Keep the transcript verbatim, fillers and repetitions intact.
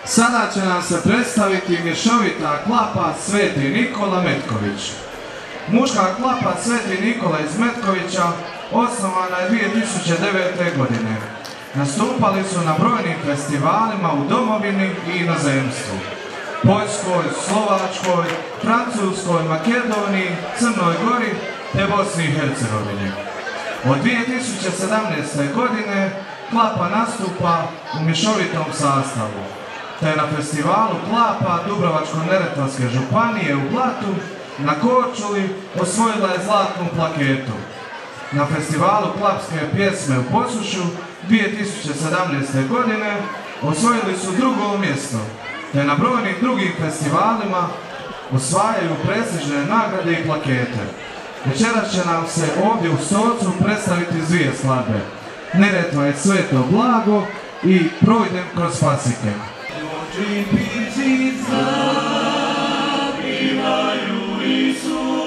Sada će nam se predstaviti mješovita klapa Sveti Nikola Metković. Muška klapa Sveti Nikola iz Metkovića osnovana je dvije tisuće devete. godine. Nastupali su na brojnim festivalima u domovini i inozemstvu. Poljskoj, Slovačkoj, Francuskoj, Makedoniji, Crnoj Gori te Bosni i Hercegovini. Od dvije tisuće sedamnaeste. godine klapa nastupa u mješovitom sastavu, te na festivalu klapa Dubrovačko-neretvanske županije u Blatu na Korčuli osvojila je zlatnu plaketu. Na festivalu klapske pjesme u Posušju dvije tisuće sedamnaeste. godine osvojili su drugo mjesto, te na brojnim drugim festivalima osvajaju prestižne nagrade i plakete. Večeras će nam se ovdje u Stocu predstaviti dvije skladbe. Neretva je sveto blago i Projdem kroz pasike. Oči pipci zapivaju Isus.